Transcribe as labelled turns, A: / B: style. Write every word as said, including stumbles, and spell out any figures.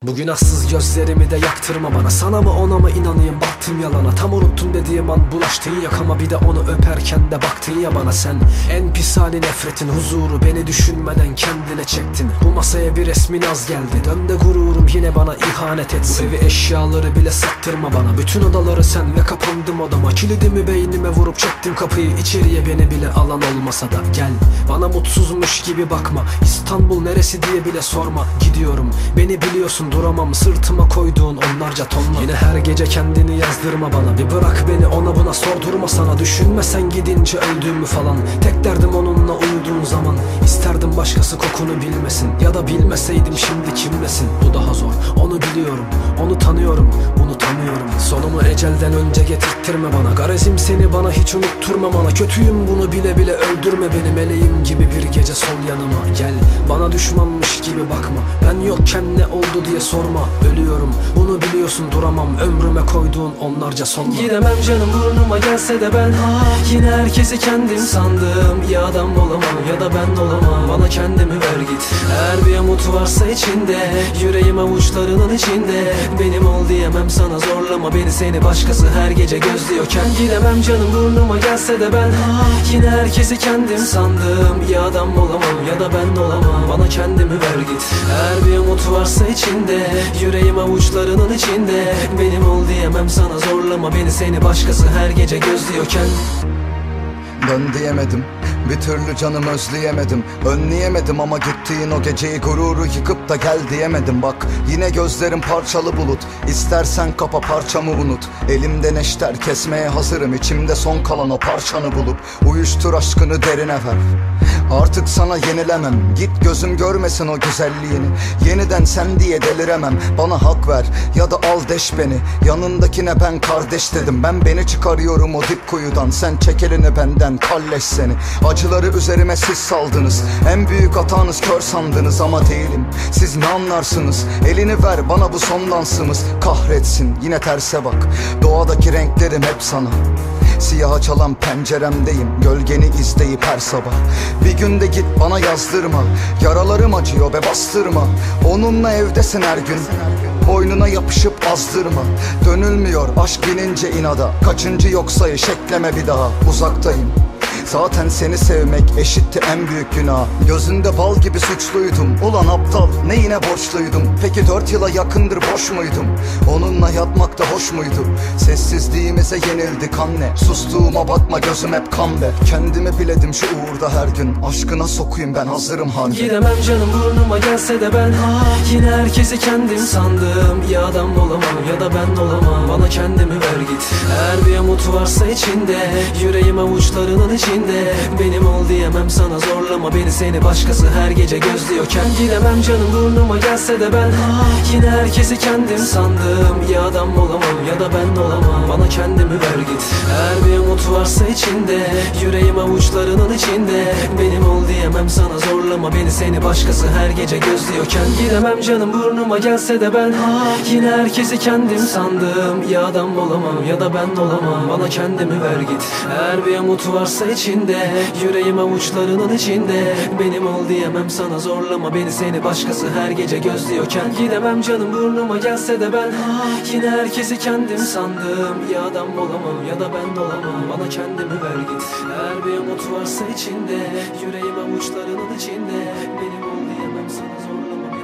A: Bu günahsız gözlerimi de yaktırma bana. Sana mı ona mı inanayım, baktım yalana. Tam unuttum dediğim an bulaştın yakama. Bir de onu öperken de baktın ya bana sen. En pis hali nefretin huzuru, beni düşünmeden kendine çektin. Bu masaya bir resmin az geldi, dön de gururum yine bana ihanet etsin. Bu evi eşyaları bile sattırma bana. Bütün odaları sen ve kapandım odama. Kilidimi beynime vurup çektim kapıyı, içeriye beni bile alan olmasa da. Gel bana mutsuzmuş gibi bakma, İstanbul neresi diye bile sorma. Gidiyorum, beni biliyorsun, duramam sırtıma koyduğun onlarca tonla. Yine her gece kendini yazdırma bana. Bir bırak beni ona buna sordurma sana. Düşünme sen gidince öldüğümü falan. Tek derdim onunla uyuduğun zaman. İsterdim başkası kokunu bilmesin, ya da bilmeseydim şimdi kimlesin. Bu daha zor, onu biliyorum, onu tanıyorum, unutamıyorum. Sonumu ecelden önce getirttirme bana. Garezim seni bana hiç unutturma bana. Kötüyüm bunu bile bile öldürme beni. Meleğim gibi bir gece sol yanıma. Gel bana düşmanmış gibi bakma. Ben yokken ne oldu diye sorma. Ölüyorum bunu biliyorsun, duramam ömrüme koyduğun onlarca sonla. Gidemem canım burnuma gelse de ben yine herkesi kendim sandım. Ya adam olamam ya da ben olamam, bana kendimi ver git. Eğer bir umut varsa içinde, yüreğim avuçlarının içinde. Benim ol diyemem sana, zorlama beni seni başkası her gece gözlüyorken. Gidemem canım burnuma gelse de ben yine herkesi kendim sandım. Ya adam olamam ya da ben olamam, bana kendimi ver git. Eğer bir umut varsa içinde, yüreğim avuçlarının içinde. Benim ol diyemem sana, zorlama beni seni başkası her gece gözlüyorken.
B: Dön diyemedim, bir türlü canım özleyemedim. Önleyemedim ama gittiğin o geceyi, gururu yıkıp da gel diyemedim. Bak yine gözlerim parçalı bulut, İstersen kapa parçamı unut. Elimde neşter kesmeye hazırım, içimde son kalan o parçanı bulup. Uyuştur aşkını derine ver, artık sana yenilemem. Git gözüm görmesin o güzelliğini, yeniden sen diye deliremem. Bana hak ver ya da al deş beni, yanındakine ben kardeş dedim. Ben beni çıkarıyorum o dip kuyudan, sen çek elini benden kalleş seni. Acıları üzerime siz saldınız, en büyük hatanız kör sandınız ama değilim. Siz ne anlarsınız, elini ver bana bu son dansımız. Kahretsin yine terse bak, doğadaki renklerim hep sana. Siyaha çalan penceremdeyim, gölgeni izleyip her sabah. Bir günde git bana yazdırma, yaralarım acıyor ve bastırma. Onunla evdesin her gün, boynuna yapışıp azdırma. Dönülmüyor aşk binince inada, kaçıncı yok sayış ekleme bir daha. Uzaktayım, zaten seni sevmek eşitti en büyük günah. Gözünde bal gibi suçluydum, ulan aptal neyine borçluydum. Peki dört yıla yakındır boş muydum, onunla yatmak da hoş muydu? Sessizliğimize yenildik anne, sustuğuma bakma gözüm hep kan be. Kendimi biledim şu uğurda her gün, aşkına sokuyum ben hazırım harbi.
A: Gidemem canım burnuma gelse de ben yine herkesi kendim sandım. Ya adam olamam ya da ben olamam, bana kendimi ver git. Eğer bir umut varsa içinde, yüreğim avuçlarının içinde. Benim ol diyemem sana, zorlama beni seni başkası her gece gözlüyorken. Gidemem canım burnuma gelse de ben yine herkesi kendim sandım. Ya adam olamam ya da ben olamam, bana kendimi ver git. Eğer bir umut varsa içinde, yüreğim avuçlarının içinde. Benim ol diyemem sana, zorlama beni seni başkası her gece gözlüyorken. Gidemem canım burnuma gelse de ben yine herkesi kendim sandım. Ya adam olamam ya da ben olamam, bana kendimi ver git. Eğer bir umut varsa içinde, yüreğim avuçlarının içinde. Benim ol diyemem sana, zorlama beni seni başkası her gece gözlüyorken. Gidemem canım burnuma gelse de ben yine herkesi kendim sandım. Ya adam olamam ya da ben olamam, bana kendimi ver git. Eğer bir umut varsa içinde, yüreğim avuçlarının içinde. Benim ol diyemem sana, zorlama beni.